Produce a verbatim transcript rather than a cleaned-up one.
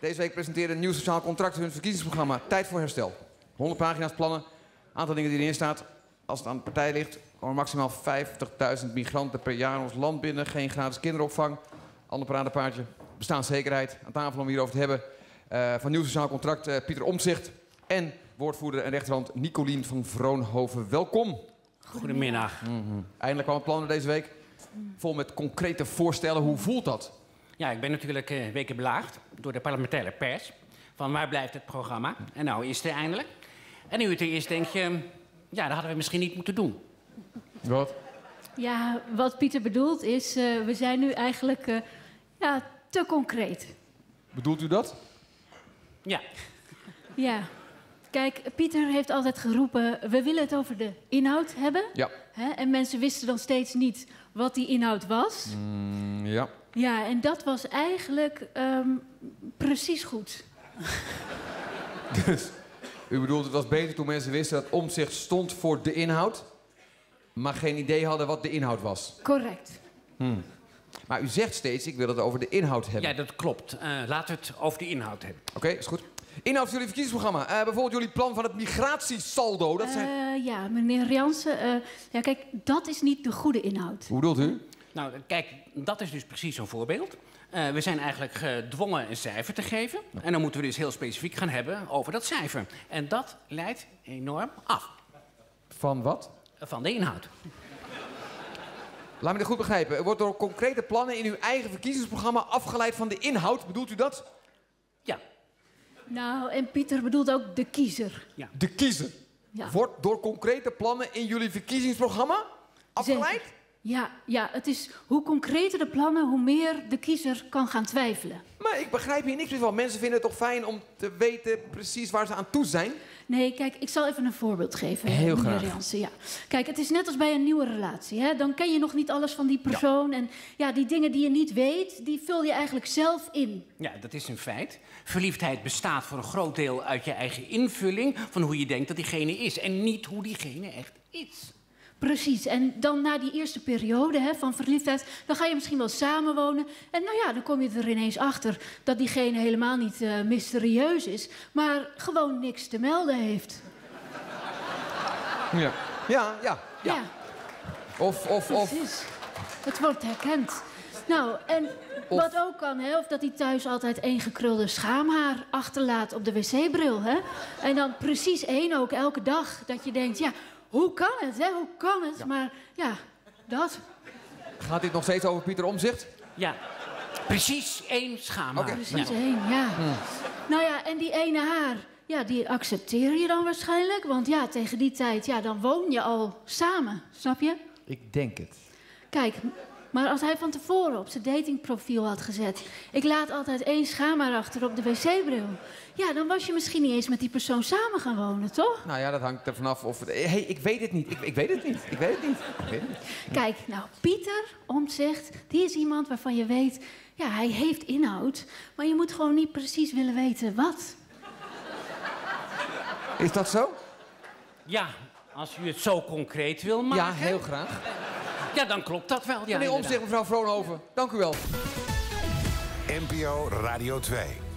Deze week presenteerde Nieuw Sociaal Contract hun verkiezingsprogramma Tijd voor Herstel. honderd pagina's plannen, aantal dingen die erin staat. Als het aan de partij ligt, komen maximaal vijftigduizend migranten per jaar ons land binnen. Geen gratis kinderopvang. Ander paradepaardje, bestaanszekerheid. Aan tafel om hierover te hebben. Uh, van Nieuw Sociaal Contract, uh, Pieter Omtzigt. En woordvoerder en rechterhand Nicolien van Vroonhoven. Welkom. Goedemiddag. Mm-hmm. Eindelijk kwam het plan deze week. Vol met concrete voorstellen. Hoe voelt dat? Ja, ik ben natuurlijk uh, weken belaagd door de parlementaire pers. Van waar blijft het programma? En nou is het er eindelijk. En nu het er is, denk je... Ja, dat hadden we misschien niet moeten doen. Wat? Ja, wat Pieter bedoelt is... Uh, we zijn nu eigenlijk uh, ja, te concreet. Bedoelt u dat? Ja. Ja. Kijk, Pieter heeft altijd geroepen... we willen het over de inhoud hebben. Ja. Hè? En mensen wisten dan steeds niet wat die inhoud was. Mm, ja. Ja, en dat was eigenlijk um, precies goed. Dus, u bedoelt het was beter toen mensen wisten dat Omtzigt stond voor de inhoud... maar geen idee hadden wat de inhoud was? Correct. Hmm. Maar u zegt steeds, ik wil het over de inhoud hebben. Ja, dat klopt. Uh, laten we het over de inhoud hebben. Oké, okay, is goed. Inhoud van jullie verkiezingsprogramma. Uh, bijvoorbeeld jullie plan van het migratiesaldo. Dat zijn... Uh, ja, meneer Jansen. Uh, ja, kijk, dat is niet de goede inhoud. Hoe bedoelt u? Nou, kijk, dat is dus precies zo'n voorbeeld. Uh, we zijn eigenlijk gedwongen een cijfer te geven. Ja. En dan moeten we dus heel specifiek gaan hebben over dat cijfer. En dat leidt enorm af. Van wat? Van de inhoud. Laat me dit goed begrijpen. Er wordt door concrete plannen in uw eigen verkiezingsprogramma afgeleid van de inhoud. Bedoelt u dat? Ja. Nou, en Pieter bedoelt ook de kiezer. Ja. De kiezer? Ja. Wordt door concrete plannen in jullie verkiezingsprogramma afgeleid? Zeker. Ja, ja, het is hoe concreter de plannen, hoe meer de kiezer kan gaan twijfelen. Maar ik begrijp hier niks meer van. Mensen vinden het toch fijn om te weten precies waar ze aan toe zijn? Nee, kijk, ik zal even een voorbeeld geven. Heel meneer graag. Jansen, ja. Kijk, het is net als bij een nieuwe relatie. Hè? Dan ken je nog niet alles van die persoon. Ja. En ja, die dingen die je niet weet, die vul je eigenlijk zelf in. Ja, dat is een feit. Verliefdheid bestaat voor een groot deel uit je eigen invulling... van hoe je denkt dat diegene is. En niet hoe diegene echt is. Precies, en dan na die eerste periode hè, van verliefdheid... dan ga je misschien wel samenwonen. En nou ja, dan kom je er ineens achter dat diegene helemaal niet uh, mysterieus is... maar gewoon niks te melden heeft. Ja, ja, ja. ja. ja. Of, of, of... Precies. Het wordt herkend. Nou, en of... wat ook kan, hè, of dat hij thuis altijd één gekrulde schaamhaar achterlaat op de wc-bril, hè? En dan precies één ook elke dag, dat je denkt, ja... Hoe kan het, hè? Hoe kan het? Ja. Maar ja, dat. Gaat dit nog steeds over Pieter Omtzigt? Ja, precies één schaamhaar. Okay. Precies ja. één, ja. Hmm. Nou ja, en die ene haar, ja, die accepteer je dan waarschijnlijk. Want ja, tegen die tijd, ja, dan woon je al samen. Snap je? Ik denk het. Kijk, maar als hij van tevoren op zijn datingprofiel had gezet... ik laat altijd één schaamhaar achter op de wc-bril... ja, dan was je misschien niet eens met die persoon samen gaan wonen, toch? Nou ja, dat hangt er vanaf of... Hé, hey, ik weet het niet. Ik, ik weet het niet. Ik weet het niet. Ik weet het niet. Kijk, nou, Pieter Omtzigt, die is iemand waarvan je weet... ja, hij heeft inhoud, maar je moet gewoon niet precies willen weten wat. Is dat zo? Ja, als u het zo concreet wil maken... Ja, heel graag. Ja, dan klopt dat wel. Ja, Meneer Omtzigt, mevrouw Vroonhoven, dank u wel. N P O Radio twee.